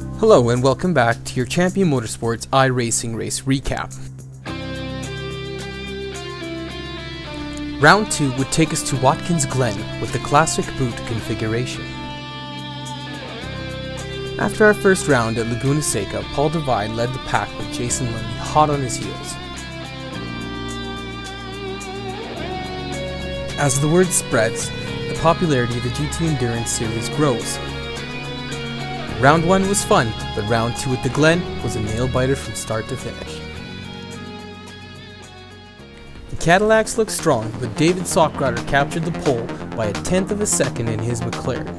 Hello and welcome back to your Champion Motorsports iRacing race recap. Round 2 would take us to Watkins Glen with the classic boot configuration. After our first round at Laguna Seca, Paul Devine led the pack with Jason Lundy hot on his heels. As the word spreads, the popularity of the GT Endurance series grows. Round 1 was fun, but round 2 at the Glen was a nail-biter from start to finish. The Cadillacs looked strong, but David Sockrider captured the pole by a tenth of a second in his McLaren.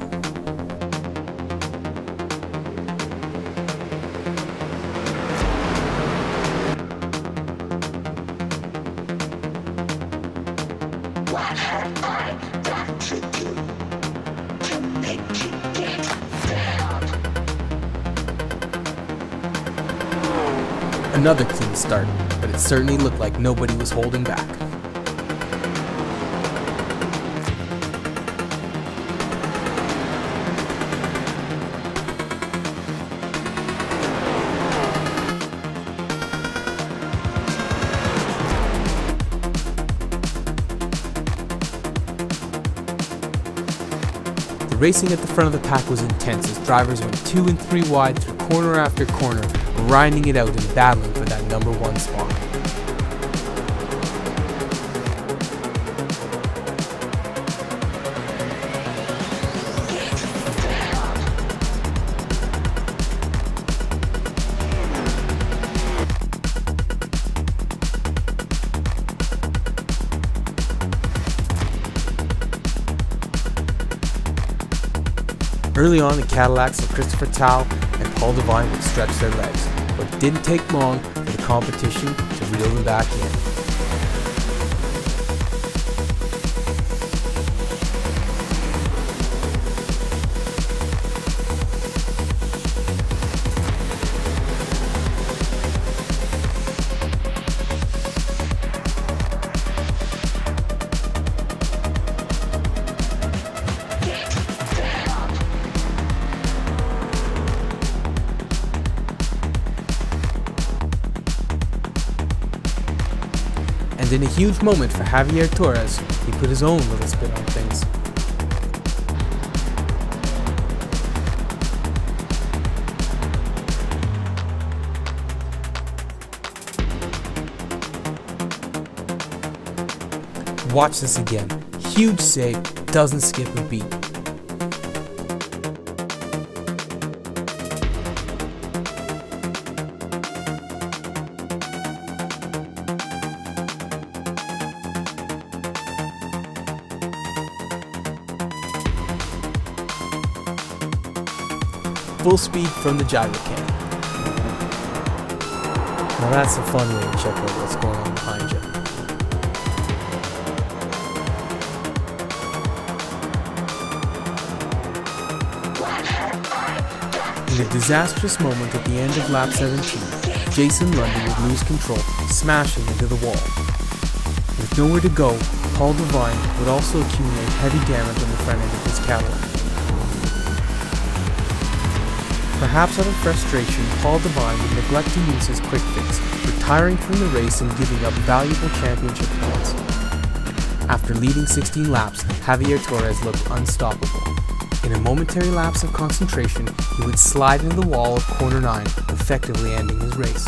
Another clean start, but it certainly looked like nobody was holding back. The racing at the front of the pack was intense as drivers went 2 and 3 wide through corner after corner, grinding it out and battling for that number 1 spot. Early on, the Cadillacs of Christopher Tao and Paul Devine would stretch their legs, but it didn't take long for the competition to reel them back in. And in a huge moment for Javier Torres, he put his own little spin on things. Watch this again. Huge save, doesn't skip a beat. Full speed from the gyro can. Now that's a fun way to check out what's going on behind you. In a disastrous moment at the end of lap 17, Jason Lundy would lose control, smashing into the wall. With nowhere to go, Paul Devine would also accumulate heavy damage on the front end of his Cadillac. Perhaps out of frustration, Paul Devine would neglect to use his quick fix, retiring from the race and giving up valuable championship points. After leading 16 laps, Javier Torres looked unstoppable. In a momentary lapse of concentration, he would slide into the wall of corner 9, effectively ending his race.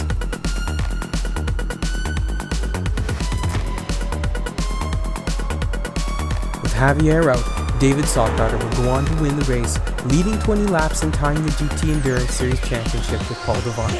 With Javier out, David Sockrider would go on to win the race, leading 20 laps and tying the GT Endurance Series Championship with Paul Devine.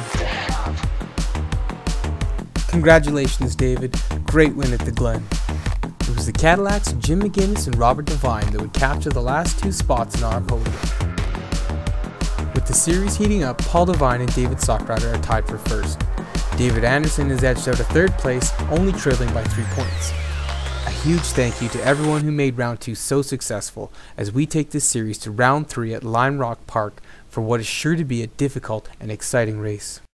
Congratulations, David. Great win at the Glen. It was the Cadillacs, Jim McGinnis and Robert Devine that would capture the last 2 spots in our podium. With the series heating up, Paul Devine and David Sockrider are tied for first. David Anderson has edged out a 3rd place, only trailing by 3 points. A huge thank you to everyone who made round 2 so successful as we take this series to round 3 at Lime Rock Park for what is sure to be a difficult and exciting race.